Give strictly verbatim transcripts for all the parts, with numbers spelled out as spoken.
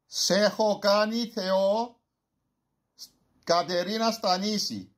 Σ' έχω κάνει Θεό, Κατερίνα Στανίση.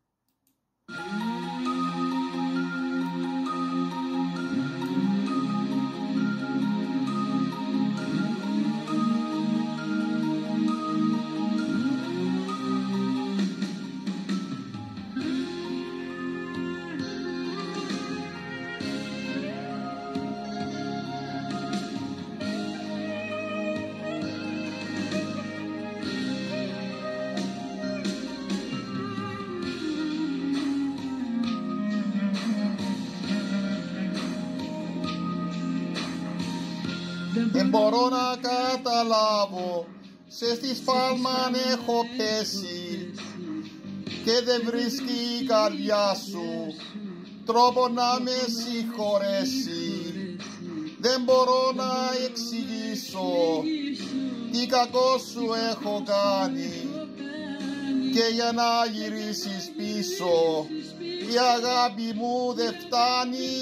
Δεν μπορώ να καταλάβω, σε στη σφάλμα έχω πέσει και δεν βρίσκει η καρδιά σου τρόπο να με συγχωρέσει. Δεν μπορώ να εξηγήσω τι κακό σου έχω κάνει και για να γυρίσεις πίσω η αγάπη μου δεν φτάνει.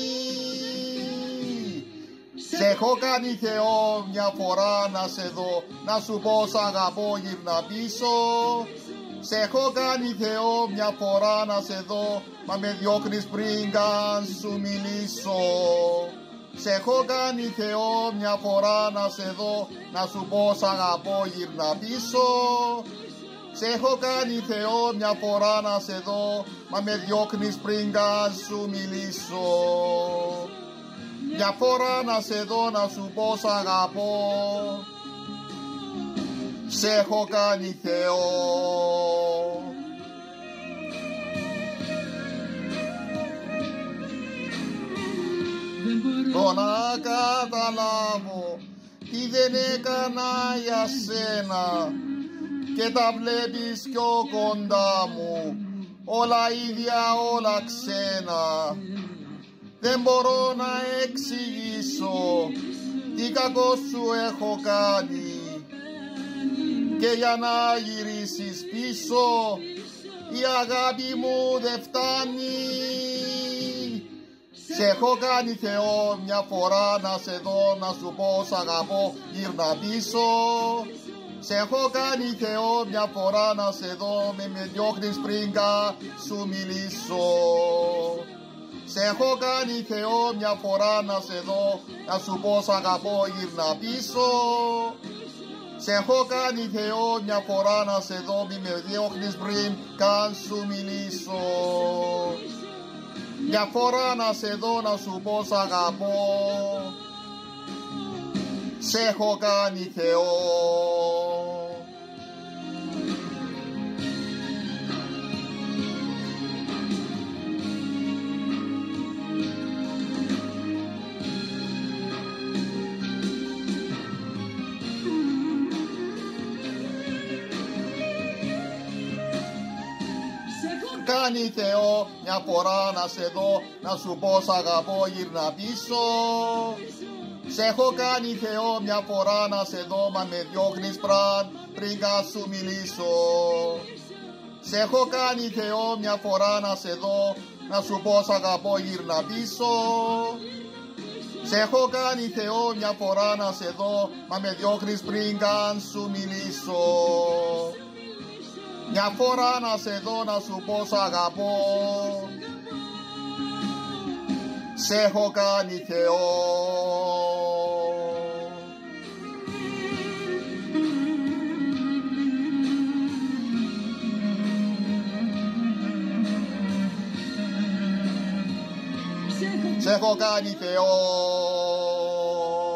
Σ' έχω κάνει Θεό μια φορά να σε δω, να σου πω σ' αγαπώ γύρνα πίσω. Σ' έχω κάνει Θεό μια φορά να σε δω, μα με διώχνεις πριν καν σου μιλήσω. Σ' έχω κάνει Θεό μια φορά να σε δω, να σου πω σ' αγαπώ γύρνα πίσω. Σ' έχω κάνει Θεό μια φορά να σε δω, μα με διώχνεις πριν καν σου μιλήσω. Μια φορά να σε δω να σου πω σ' αγαπώ, σ' έχω κάνει Θεό. Το να καταλάβω τι δεν έκανα για σένα και τα βλέπεις πιο κοντά μου, όλα ίδια όλα ξένα. Δεν μπορώ να εξηγήσω τι κακό σου έχω κάνει και για να γυρίσεις πίσω η αγάπη μου δεν φτάνει. Σ' έχω κάνει Θεό μια φορά να σε δω, να σου πω σ' αγαπώ γύρνα πίσω. Σ' έχω κάνει Θεό μια φορά να σε δω, με με διώχνεις πριν καν σου μιλήσω. Σ' έχω κάνει Θεό μια φορά να σε δω, να σου πω σ' αγαπώ γύρνα πίσω. Σ' έχω κάνει Θεό μια φορά να σε δω, μη με διώχνεις πριν καν σου μιλήσω. Μια φορά να σε δω, να σου πω σ' αγαπώ, σ' έχω κάνει Θεό. Κάνει Θεό μια φορά να σε δω, να σου πω σ' αγαπώ γύρνα πίσω. Σ' έχω κάνει Θεό μια φορά να σε δω, μα με διώχνεις πραν πριν καν σου μιλήσω. Σ' έχω κάνει Θεό μια φορά να σε δω, να σου πω σ' αγαπώ γύρνα πίσω. Σ' έχω κάνει Θεό μια φορά να σε δω, μα με διώχνεις πριν καν σου μιλήσω. Μια φορά να σε δω, να σου πω σ' αγαπώ, σ' έχω κάνει Θεό. Σ' έχω κάνει Θεό.